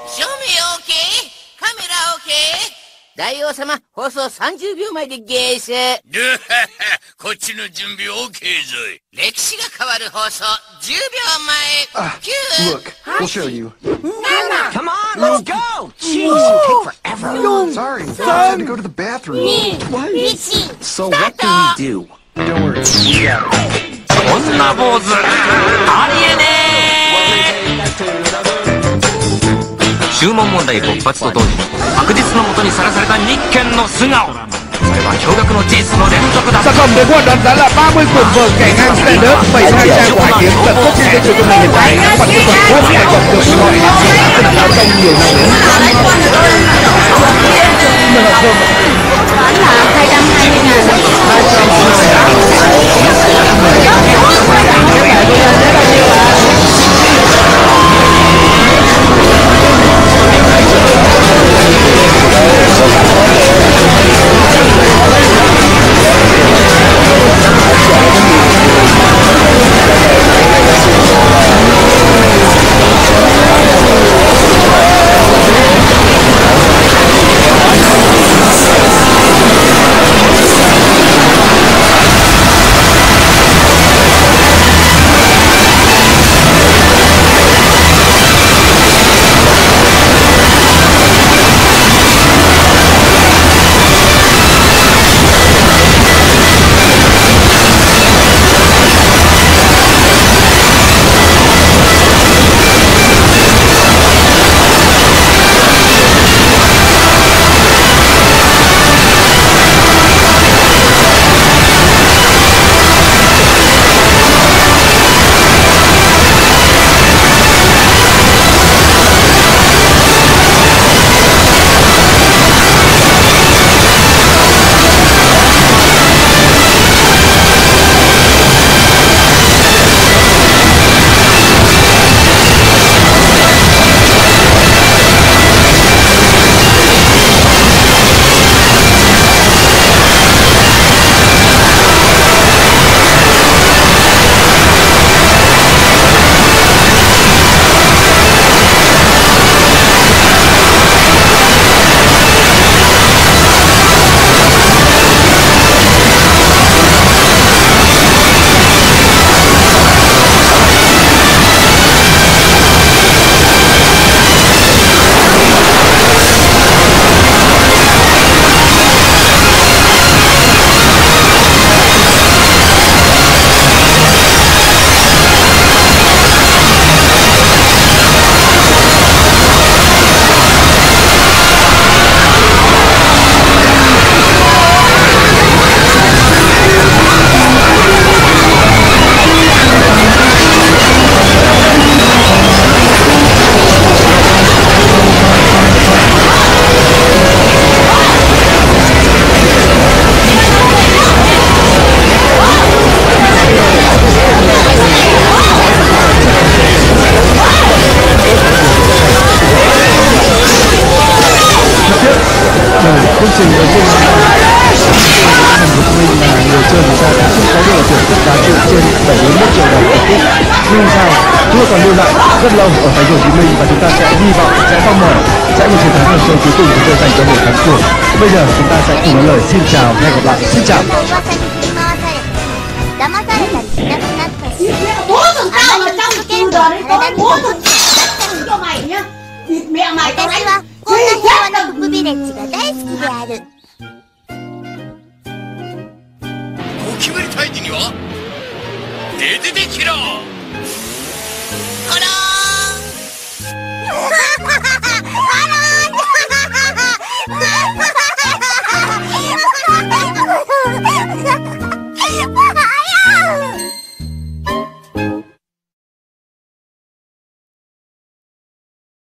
照明 OK？ カメラ OK？ 大王様、放送30秒前でゲース。 こっちの準備 OK ぞい。 歴史が変わる放送10秒前。 Look, we'll show you. Come on, let's go! Jeez, take forever. Sorry, I had to go to the bathroom. What? So what do we do? Don't worry, we got it. こんな坊主ありえねえ。注文問題勃発と同時に白日の下にさらされた日券の素顔。それは驚愕の事実の連続だ。 Sản phẩm được hoạt động giá là 30 cuộn vợt cảnh ngang standard, 72 trang của Hải Yến tận tốc trên thị trường trong ngày hiện tại. Các bản quyền toàn quốc phải còn được gọi là sự đào tạo trong nhiều năm đến. Toán là chương trình đầu tiên là thành phố Hồ Chí Minh là người chơi người ta đã không có được thưởng tất cả trên 71 triệu đồng một phút. Nhưng sao chúng ta còn lưu lại rất lâu ở thành phố Hồ Chí Minh và chúng ta sẽ hy vọng sẽ phong mở sẽ một chiến thắng ở show cuối cùng chúng tôi dành cho buổi khán cuộc. Bây giờ chúng ta sẽ cùng nói lời xin chào và hẹn gặp lại. Xin chào. Cho mày nhá. Thịt mẹ mày tao đánh. こんな平和なブビレッジが大好きである。 ゴキブリ退治には出てきろ。 こら